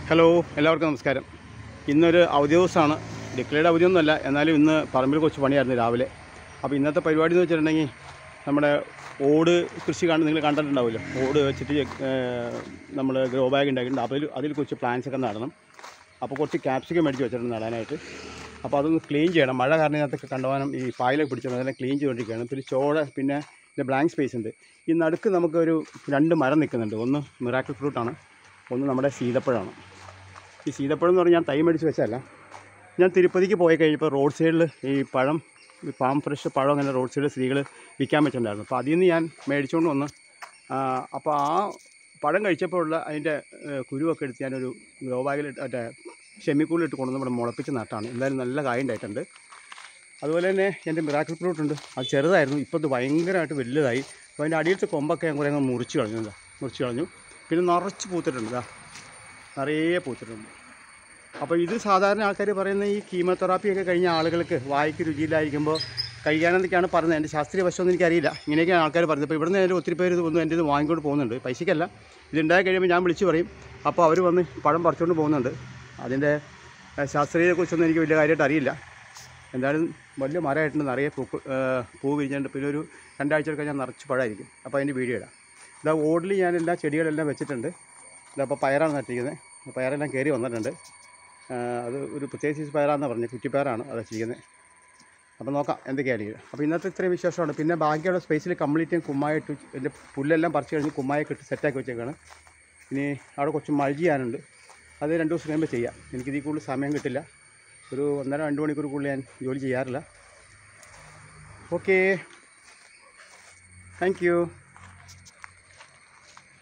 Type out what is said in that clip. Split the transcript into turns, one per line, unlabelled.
Hello, എല്ലാവർക്കും നമസ്കാരം. ഇന്നൊരു അവധി ദിവസമാണ്. ഡിക്ലെയർഡ് അവധിയൊന്നുമല്ല, എന്നാലും ഇന്ന് പറമ്പിൽ കുറച്ച് പണിയായിരുന്നു രാവിലെ. അപ്പോൾ ഇന്നത്തെ പരിപാടി എന്ന് വെച്ചിട്ടുണ്ടെങ്കിൽ നമ്മുടെ ഓട് കൃഷി നിങ്ങൾ കണ്ടിട്ടുണ്ടാവുമല്ലോ. ഓട് വെച്ചിട്ട് നമ്മൾ ഗ്രോ ബാഗ് ഉണ്ടാക്കിയിട്ടുണ്ട്. അതിൽ കുറച്ച് പ്ലാന്റ്സൊക്കെ നടണം. അപ്പോൾ കുറച്ച് ക്യാപ്സിക്കം മേടിച്ച് വെച്ചിട്ടുണ്ട് നടാനായിട്ട്. അപ്പോൾ അതൊന്ന് ക്ലീൻ ചെയ്യണം. മഴ കാരണം ഇതിനകത്തൊക്കെ കണ്ടുപോകാനും ഈ പായലൊക്കെ പിടിച്ചത് അതെല്ലാം ക്ലീൻ ചെയ്തുകൊണ്ടിരിക്കുകയാണ്. പിന്നെ പിന്നെ ഇതിൻ്റെ ബ്ലാങ്ക് സ്പേസ് ഉണ്ട്. ഈ നടുക്ക് നമുക്കൊരു 2 മരം നിൽക്കുന്നുണ്ട്. ഒന്ന് മിറാക്കിൾ ഫ്രൂട്ടാണ്, ഒന്ന് നമ്മുടെ സീതപ്പഴമാണ്. ഈ സീതപ്പഴം എന്ന് പറഞ്ഞാൽ ഞാൻ തൈ മേടിച്ച് വെച്ചതല്ല. ഞാൻ തിരുപ്പതിക്ക് പോയി കഴിഞ്ഞപ്പോൾ റോഡ് സൈഡിൽ ഈ പഴം, ഈ ഫാം ഫ്രഷ് പഴം അങ്ങനെ റോഡ് സൈഡിൽ സ്ത്രീകൾ വിൽക്കാൻ വെച്ചിട്ടുണ്ടായിരുന്നു. അപ്പോൾ അതിൽ നിന്ന് ഞാൻ മേടിച്ചുകൊണ്ട് വന്ന് അപ്പോൾ ആ പഴം കഴിച്ചപ്പോൾ ഉള്ള അതിൻ്റെ കുരുവൊക്കെ എടുത്ത് ഞാനൊരു ഗ്രോ ബാഗിൽ മറ്റേ ഷെമിക്കൂളിലിട്ട് കൊണ്ടുവന്ന് ഇവിടെ മുളപ്പിച്ച് നട്ടാണ്. എന്തായാലും നല്ല കായ ഉണ്ടായിട്ടുണ്ട്. അതുപോലെ തന്നെ എൻ്റെ മിറാക്കിൾ ഫ്രൂട്ട് ഉണ്ട്. അത് ചെറുതായിരുന്നു, ഇപ്പോൾ ഇത് ഭയങ്കരമായിട്ട് വലുതായി. അപ്പോൾ അതിൻ്റെ അടിയിലത്തെ കൊമ്പൊക്കെ ഞാൻ കുറേ മുറിച്ച് കളഞ്ഞു. പിന്നെ നിറച്ച് പൂത്തിട്ടുണ്ട്, നിറയെ പൂത്തിട്ടുണ്ട്. അപ്പോൾ ഇത് സാധാരണ ആൾക്കാർ പറയുന്ന ഈ കീമോതെറാപ്പിയൊക്കെ കഴിഞ്ഞ ആളുകൾക്ക് വായിക്ക് രുചിയിലായിരിക്കുമ്പോൾ കഴിക്കാനെന്നൊക്കെയാണ് പറയുന്നത്. എൻ്റെ ശാസ്ത്രീയ വശമൊന്നും എനിക്കറിയില്ല. ഇങ്ങനെയൊക്കെയാണ് ആൾക്കാർ പറയുന്നത്. അപ്പോൾ ഇവിടെ നിന്ന് ഒത്തിരി പേര് വന്ന് എൻ്റെ ഇത് വാങ്ങിക്കൊണ്ട് പോകുന്നുണ്ട്. പൈസയ്ക്കല്ല, ഇതുണ്ടായി കഴിയുമ്പോൾ ഞാൻ വിളിച്ച് പറയും. അപ്പോൾ അവർ വന്ന് പഴം പറിച്ചുകൊണ്ട് പോകുന്നുണ്ട്. അതിൻ്റെ ശാസ്ത്രീയതയെക്കുറിച്ചൊന്നും എനിക്ക് വലിയ കാര്യമായിട്ട് അറിയില്ല. എന്തായാലും വലിയ മരമായിട്ടുണ്ട്, നിറയെ പൂ വിരിഞ്ഞിട്ടുണ്ട്. പിന്നെ ഒരു 2 ആഴ്ച കഴിഞ്ഞാൽ നിറച്ച് പഴമായിരിക്കും. അപ്പോൾ അതിൻ്റെ വീഡിയോ ഇടാം. ഇതാ ഓടിൽ ഞാൻ എല്ലാ ചെടികളെല്ലാം വെച്ചിട്ടുണ്ട്. ഇതപ്പോൾ പയറാണ് നട്ടിരിക്കുന്നത്. പയറെല്ലാം കയറി വന്നിട്ടുണ്ട്. അത് ഒരു പ്രത്യേക സൈസ് പയറാണെന്നാണ് പറഞ്ഞത്, കുറ്റിപ്പയറാണ് അത് വെച്ചിരിക്കുന്നത്. അപ്പോൾ നോക്കാം എന്തൊക്കെയായിരിക്കും. അപ്പോൾ ഇന്നത്തെ ഇത്രയും വിശേഷമാണ്. പിന്നെ ബാക്കിയുള്ള സ്പേസിൽ കംപ്ലീറ്റ് ഞാൻ കുമ്മായിട്ട് എൻ്റെ പുല്ലെല്ലാം പറിച്ച് കഴിഞ്ഞ് കുമ്മായൊക്കെ ഇട്ട് സെറ്റാക്കി വെച്ചേക്കാണ്. ഇനി അവിടെ കുറച്ച് മഴ ചെയ്യാനുണ്ട്. അത് 2 ദിവസം കഴിയുമ്പോൾ ചെയ്യാം. എനിക്കിതിൽ കൂടുതൽ സമയം കിട്ടില്ല. ഒരു 1.5-2 മണിക്കൂർ കൂടുതൽ ഞാൻ ജോലി ചെയ്യാറില്ല. Okay, thank U.